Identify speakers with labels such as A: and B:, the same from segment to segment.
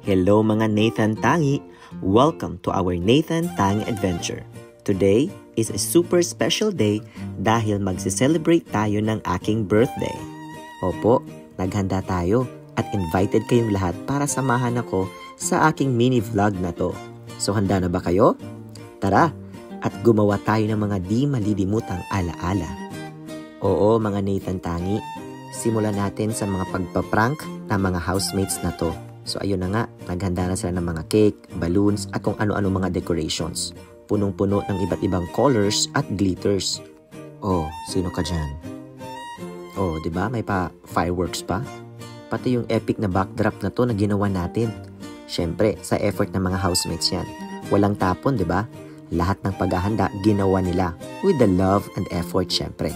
A: Hello mga Nathan Tangi! Welcome to our Nathan Tangi Adventure. Today is a super special day dahil magse-celebrate tayo ng aking birthday. Opo, naghanda tayo at invited kayong lahat para samahan ako sa aking mini vlog na to. So handa na ba kayo? Tara! At gumawa tayo ng mga di malilimutang alaala. Oo mga Nathan Tangi, simulan natin sa mga pagpaprank ng mga housemates na to. So ayun na nga, naghanda na sila ng mga cake, balloons at kung ano-ano mga decorations. Punong-puno ng iba't ibang colors at glitters. Oh, sino ka dyan? Oh, di ba? May pa fireworks pa? Pati yung epic na backdrop na to na ginawa natin. Syempre, sa effort ng mga housemates yan. Walang tapon, di ba? Lahat ng paghahanda ginawa nila with the love and effort syempre.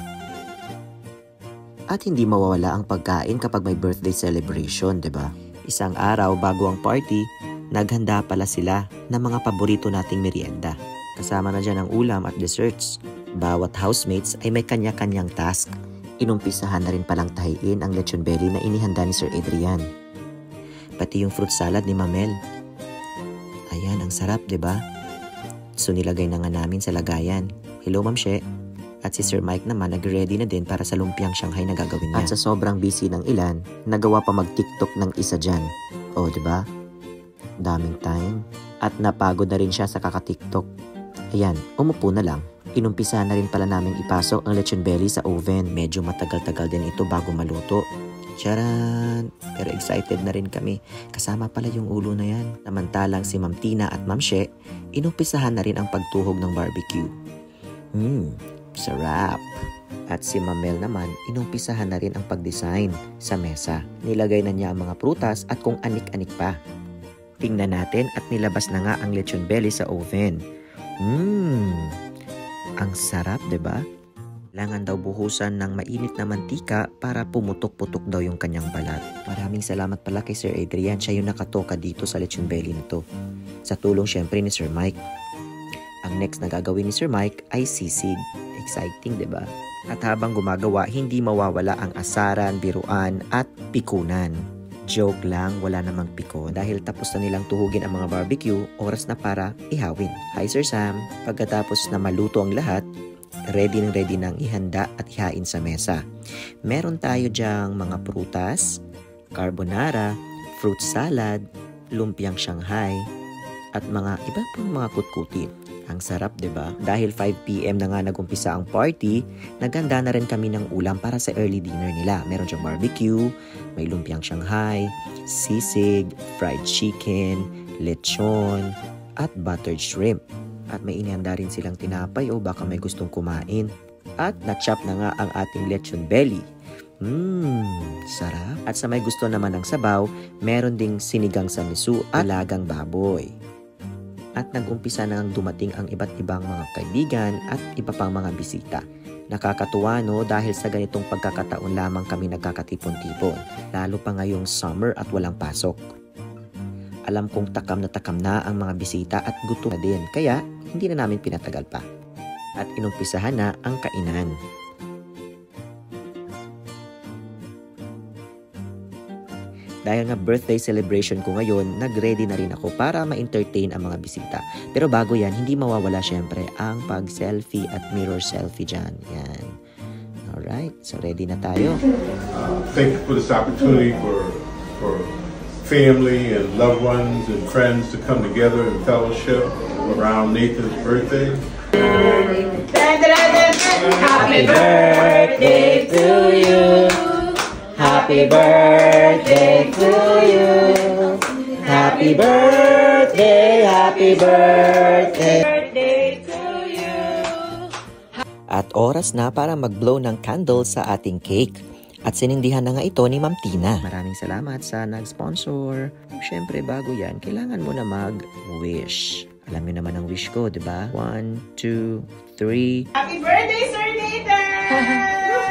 A: At hindi mawawala ang pagkain kapag may birthday celebration, di ba? Isang araw bago ang party, naghanda pala sila ng mga paborito nating merienda. Kasama na dyan ang ulam at desserts. Bawat housemates ay may kanya-kanyang task. Inumpisahan na rin palang tahiin ang lechon belly na inihanda ni Sir Adrian. Pati yung fruit salad ni Mamel. Ayan, ang sarap, di ba? So nilagay na nga namin sa lagayan. Hello, Ma'am She. At si Sir Mike naman nag-ready na din para sa lumpiang Shanghai na gagawin niya. At sa sobrang busy ng ilan, nagawa pa mag-TikTok ng isa dyan. O, diba? Daming time. At napagod na rin siya sa kaka-TikTok. Ayan, umupo na lang. Inumpisa na rin pala namin ipasok ang lechon belly sa oven. Medyo matagal-tagal din ito bago maluto. Charan! Pero excited na rin kami. Kasama pala yung ulo na yan. Samantalang si Ma'am Tina at Ma'am She, inumpisahan na rin ang pagtuhog ng barbecue. Sarap! At si Mamel naman, inumpisahan na rin ang pag-design sa mesa. Nilagay na niya ang mga prutas at kung anik-anik pa. Tingnan natin at nilabas na nga ang lechon belly sa oven. Ang sarap, diba? Kailangan daw buhusan ng mainit na mantika para pumutok-putok daw yung kanyang balat. Maraming salamat pala kay Sir Adrian. Siya yung nakatoka dito sa lechon belly na to. Sa tulong syempre ni Sir Mike. Ang next na gagawin ni Sir Mike ay sisig. Exciting, diba? At habang gumagawa, hindi mawawala ang asaran, biruan, at pikunan. Joke lang, wala namang piko. Dahil tapos na nilang tuhugin ang mga barbecue, oras na para ihawin. Hi Sir Sam! Pagkatapos na maluto ang lahat, ready nang ihanda at ihain sa mesa. Meron tayo dyang mga prutas, carbonara, fruit salad, lumpiang Shanghai, at mga iba pang mga kutkutin. Ang sarap, diba? Dahil 5 PM na nga nagumpisa ang party, naghanda na rin kami ng ulam para sa early dinner nila. Meron dyang barbecue, may lumpiang Shanghai, sisig, fried chicken, lechon, at buttered shrimp. At may inihanda rin silang tinapay o baka may gustong kumain. At na-chop na nga ang ating lechon belly. Sarap. At sa may gusto naman ng sabaw, meron ding sinigang sa miso at lagang baboy. At nag-umpisa na nang dumating ang iba't ibang mga kaibigan at iba pang mga bisita. Nakakatuwa no dahil sa ganitong pagkakataon lamang kami nagkakatipon-tipon. Lalo pa ngayong summer at walang pasok. Alam kong takam na ang mga bisita at gutom na din kaya hindi na namin pinatagal pa. At inumpisahan na ang kainan. Dahil nga birthday celebration ko ngayon, nag-ready na rin ako para ma-entertain ang mga bisita. Pero bago yan, hindi mawawala syempre ang pag-selfie at mirror selfie dyan. Yan. Alright, so ready na tayo.
B: Thank you for this opportunity for family and loved ones and friends to come together and fellowship around Nathan's birthday.
C: Happy birthday to you. Happy birthday to you. Happy birthday, happy birthday to you.
A: At oras na para mag-blow ng candle sa ating cake. At sinindihan na nga ito ni Ma'am Tina. Maraming salamat sa nag-sponsor. Siyempre bago yan, kailangan mo na mag-wish. Alam niyo naman ang wish ko, di ba? 1, 2, 3.
C: Happy birthday, Sir Nathan!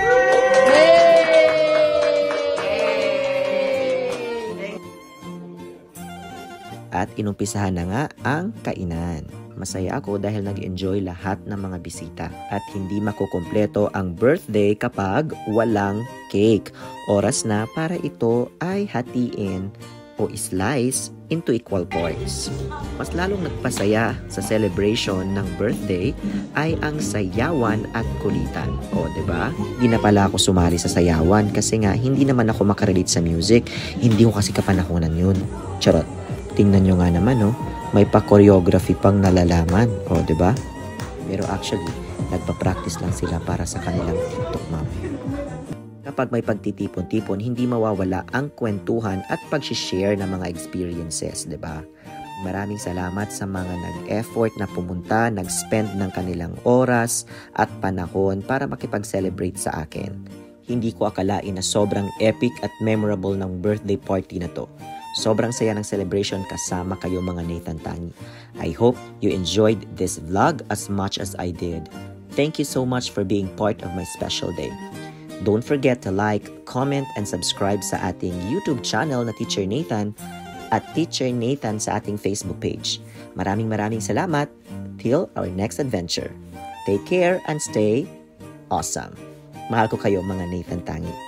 A: At inumpisahan na nga ang kainan. Masaya ako dahil nag-enjoy lahat ng mga bisita. At hindi makukumpleto ang birthday kapag walang cake. Oras na para ito ay hatiin o slice into equal parts. Mas lalong nagpasaya sa celebration ng birthday ay ang sayawan at kulitan. O, diba? Hindi na pala ako sumali sa sayawan kasi nga hindi naman ako makarelate sa music. Hindi ko kasi kapanahonan yun. Charot. Tingnan nyo nga naman, no? May pa-choreography pang nalalaman. O, diba? Pero actually, nagpa-practice lang sila para sa kanilang TikTok mamaya. Kapag may pagtitipon-tipon, hindi mawawala ang kwentuhan at pag-share ng mga experiences, di ba? Maraming salamat sa mga nag-effort na pumunta, nag-spend ng kanilang oras at panahon para makipag-celebrate sa akin. Hindi ko akalain na sobrang epic at memorable ng birthday party na to. Sobrang saya ng celebration kasama kayo mga Nathan Tangi. I hope you enjoyed this vlog as much as I did. Thank you so much for being part of my special day. Don't forget to like, comment, and subscribe sa ating YouTube channel na Teacher Nathan at Teacher Nathan sa ating Facebook page. Maraming salamat. Till our next adventure. Take care and stay awesome. Mahal ko kayo mga Nathan Tangi.